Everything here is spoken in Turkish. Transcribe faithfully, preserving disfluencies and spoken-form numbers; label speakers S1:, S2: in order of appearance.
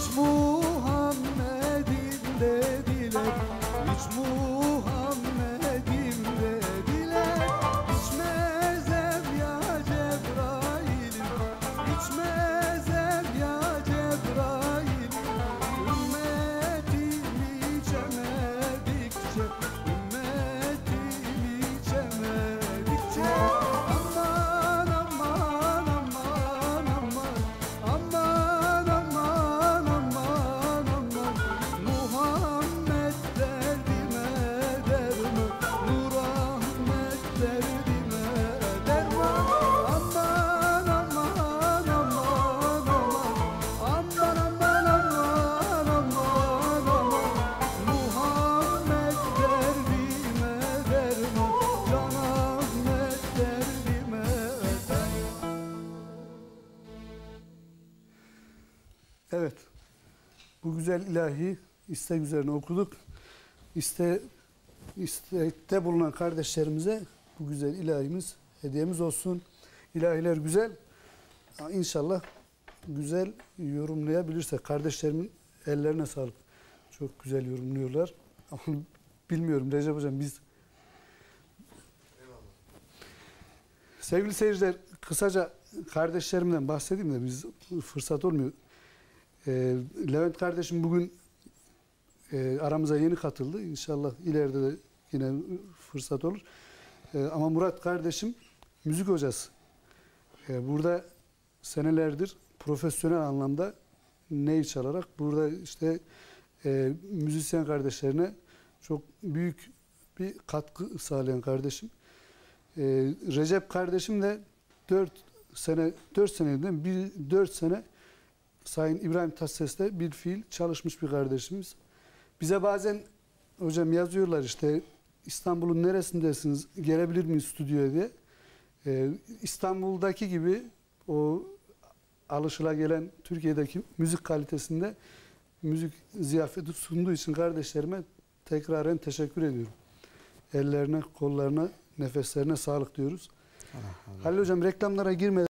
S1: Hiç Muhammed'im dediler, hiç Muhammed'im dediler. İçmezem ya Cebrail'im, içmezem ya Cebrail'im. Ümmetim içemedikçe, ümmetim içemedikçe. Aman aman aman aman, aman aman aman aman. Muhammed derdime derman, Nur Ahmet derdime derman. Aman aman aman aman, aman aman aman aman aman. Muhammed derdime derman, Can Ahmet derdime derman. Evet, bu güzel ilahi istek üzerine okuduk. İste, istekte bulunan kardeşlerimize bu güzel ilahimiz hediyemiz olsun. İlahiler güzel. İnşallah güzel yorumlayabilirsek. Kardeşlerimin ellerine sağlık. Çok güzel yorumluyorlar. Ama bilmiyorum Recep Hocam biz... Sevgili seyirciler, kısaca kardeşlerimden bahsedeyim de biz fırsat olmuyor. Ee, Levent kardeşim bugün e, aramıza yeni katıldı. İnşallah ileride de yine fırsat olur. Ee, ama Murat kardeşim müzik hocası. Ee, burada senelerdir profesyonel anlamda ney çalarak burada işte e, müzisyen kardeşlerine çok büyük bir katkı sağlayan kardeşim. Ee, Recep kardeşim de dört sene dört seneden bir dört sene Sayın İbrahim Tatlıses'te bir fiil çalışmış bir kardeşimiz. Bize bazen hocam yazıyorlar işte İstanbul'un neresindesiniz, gelebilir miyiz stüdyoya diye. Ee, İstanbul'daki gibi o alışılagelen Türkiye'deki müzik kalitesinde müzik ziyafeti sunduğu için kardeşlerime tekraren teşekkür ediyorum. Ellerine, kollarına, nefeslerine sağlık diyoruz. Allah Allah. Halil hocam reklamlara girmeden